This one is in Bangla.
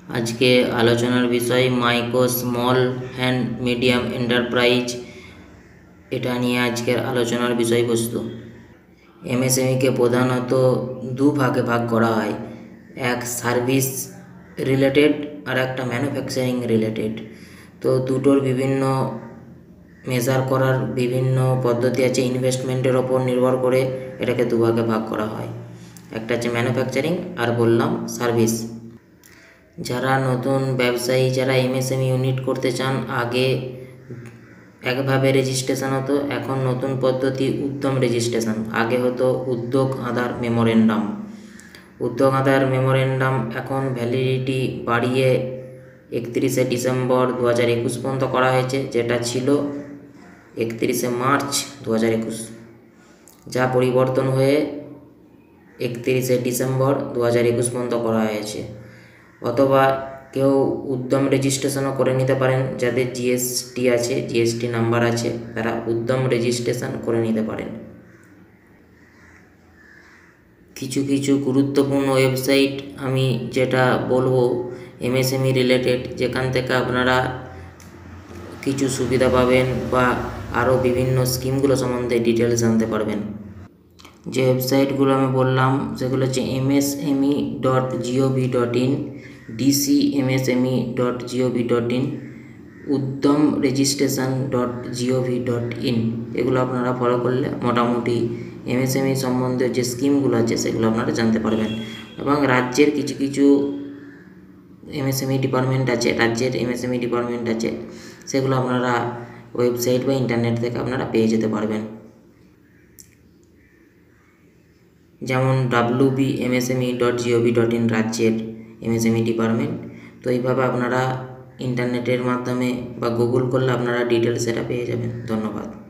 আজকে আলোচনার বিষয় micro small and medium enterprise, এটা নিয়ে আজকের আলোচনার বিষয়বস্তু। এমএসএমইকে প্রধানত দু ভাগে ভাগ করা হয়, এক সার্ভিস রিলেটেড আর একটা ম্যানুফ্যাকচারিং রিলেটেড। তো দুটোর বিভিন্ন মেজার করার বিভিন্ন পদ্ধতি আছে, ইনভেস্টমেন্টের ওপর নির্ভর করে এটাকে দুভাগে ভাগ করা হয়। একটা হচ্ছে ম্যানুফ্যাকচারিং আর বললাম সার্ভিস। যারা নতুন ব্যবসায়ী, যারা এমএসএমই ইউনিট করতে চান, আগে একভাবে রেজিস্ট্রেশন হতো, এখন নতুন পদ্ধতি উদ্যম রেজিস্ট্রেশন। আগে হতো উদ্যোগ আধার মেমোরেন্ডাম। উদ্যোগ আধার মেমোরেন্ডাম এখন ভ্যালিডিটি বাড়িয়ে 31শে ডিসেম্বর 2021 পর্যন্ত করা হয়েছে, যেটা ছিল 31শে মার্চ 2021, যা পরিবর্তন হয়ে 31শে ডিসেম্বর 2021 পর্যন্ত করা হয়েছে। অথবা কেউ উদ্যম রেজিস্ট্রেশনও করে নিতে পারেন, যাদের জিএসটি আছে, জিএসটি নাম্বার আছে, তারা উদ্যম রেজিস্ট্রেশন করে নিতে পারেন। কিছু কিছু গুরুত্বপূর্ণ ওয়েবসাইট আমি যেটা বলবো এমএসএমই রিলেটেড, যেখান থেকে আপনারা কিছু সুবিধা পাবেন বা আরও বিভিন্ন স্কিমগুলো সম্বন্ধে ডিটেলস জানতে পারবেন। যে ওয়েবসাইটগুলো আমি বললাম সেগুলো হচ্ছে msme.gov.in, dcmsme.gov.in, uddamregistration.gov.in। এগুলো আপনারা ফলো করলে মোটামুটি এমএসএমই সম্বন্ধে যে স্কিমগুলো আছে সেগুলো আপনারা জানতে পারবেন। এবং রাজ্যের কিছু কিছু এমএসএমই ডিপার্টমেন্ট আছে, রাজ্যের এমএসএমই ডিপার্টমেন্ট আছে, সেগুলো আপনারা ওয়েবসাইট বা ইন্টারনেট থেকে আপনারা পেয়ে যেতে পারবেন। যেমন wbmsme.gov.in রাজ্যের এমএসএমই ডিপার্টমেন্ট। তো এইভাবে আপনারা ইন্টারনেটের মাধ্যমে বা গুগল করলে আপনারা ডিটেলস এটা পেয়ে যাবেন। ধন্যবাদ।